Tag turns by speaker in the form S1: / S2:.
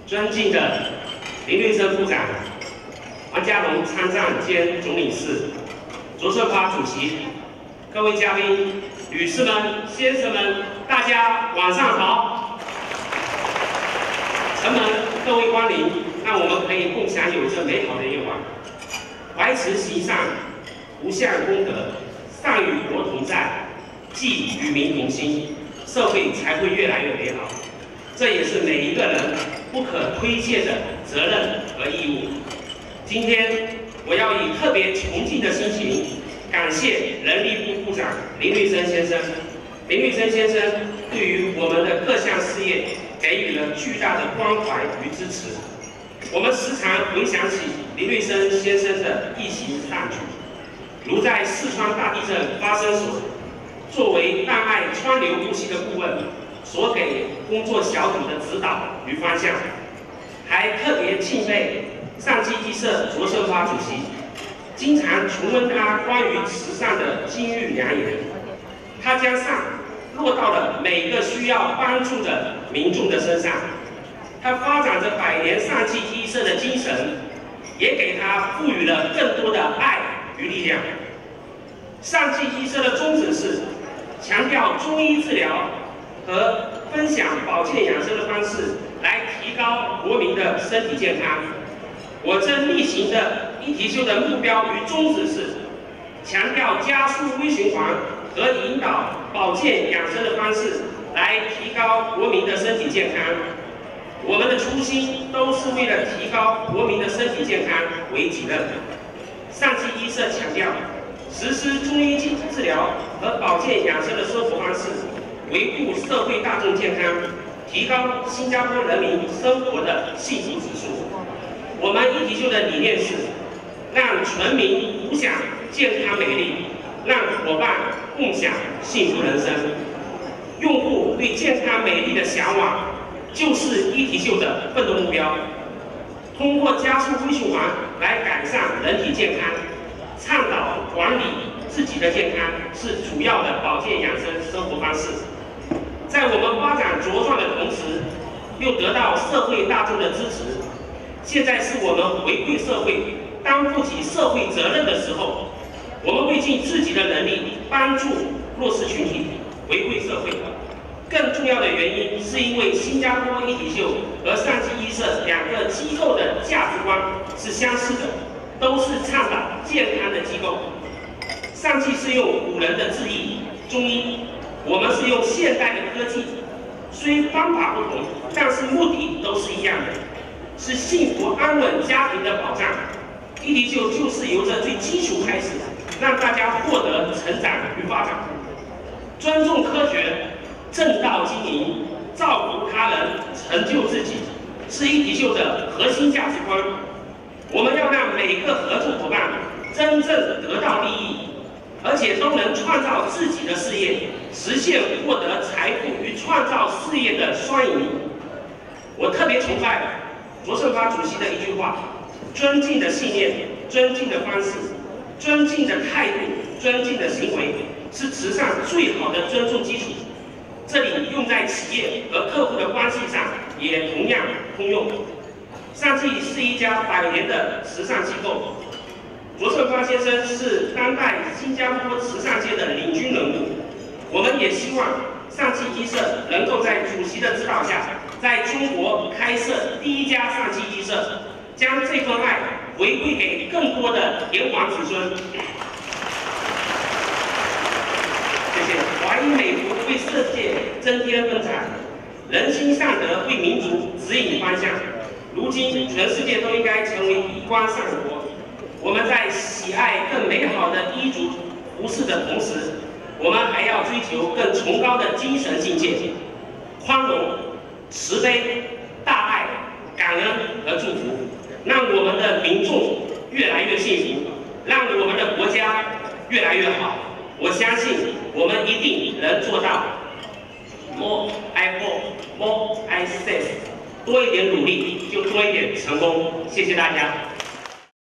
S1: 尊敬的林律生部长、王家龙参战兼总领事、卓胜华主席、各位嘉宾、女士们、先生们，大家晚上好！承蒙各位光临，让我们可以共享有这美好的夜晚。怀持行善，无相功德，善与国同在，济与民同心，社会才会越来越美好。这也是每一个人不可推卸的责任和义务。今天，我要以特别崇敬的心情，感谢人力部部长林律生先生。林律生先生对于我们的各项事业给予了巨大的关怀与支持。我们时常回想起林律生先生的一行善举，如在四川大地震发生时，作为档案川流不息的顾问，所给工作小组的指导与方向，还特别敬佩上济医社卓胜华主席，经常重温他关于慈善的金玉良言。他将善落到了每个需要帮助的民众的身上。他发展着百年上济医社的精神，也给他赋予了更多的爱与力量。上济医社的宗旨是强调中医治疗和分享保健养生的方式，来提高国民的身体健康。我正例行的一体秀的目标与宗旨是强调加速微循环和引导保健养生的方式，来提高国民的身体健康。我们的初心都是为了提高国民的身体健康为己任。上济医社强调实施中医治疗和保健养生的生活方式，维护社会大众健康，提高新加坡人民生活的幸福指数。我们一体秀的理念是让全民无享健康美丽，让伙伴共享幸福人生。用户对健康美丽的向往，就是一体秀的奋斗目标。通过加速微循环来改善人体健康，倡导管理自己的健康是主要的保健养生生活方式。在我们发展茁壮的同时，又得到社会大众的支持。现在是我们回馈社会、担负起社会责任的时候。我们会尽自己的能力帮助弱势群体，回馈社会。更重要的原因是因为新加坡一体秀和上济医社两个机构的价值观是相似的，都是倡导健康的机构。上济是用古人的智艺中医，我们是用现代的科技，虽方法不同，但是目的都是一样的，是幸福安稳家庭的保障。一体秀就是由这最基础开始，让大家获得成长与发展。尊重科学，正道经营，造福他人，成就自己，是一体秀的核心价值观。我们要让每个合作伙伴真正得到利益，而且都能创造自己的事业，实现获得财富与创造事业的双赢。我特别崇拜卓胜华主席的一句话：尊敬的信念，尊敬的方式，尊敬的态度，尊敬的行为，是慈善最好的尊重基础。这里用在企业和客户的关系上也同样通用。上济是一家100年的慈善机构，卓胜华先生是当代新加坡慈善界的领军人物。我们也希望上济医社能够在主席的指导下，在中国开设第一家上济医社，将这份爱回馈给更多的炎黄子孙。谢谢。华裔美福为世界增添风采，人心善德为民族指引方向。如今，全世界都应该成为医光善国。我们在喜爱更美好的医族服饰的同时，我们还要追求更崇高的精神境界：宽容、慈悲、大爱、感恩和祝福，让我们的民众越来越幸福，让我们的国家越来越好。我相信我们一定能做到。More I hope, more I say。多一点努力，就多一点成功。谢谢大家。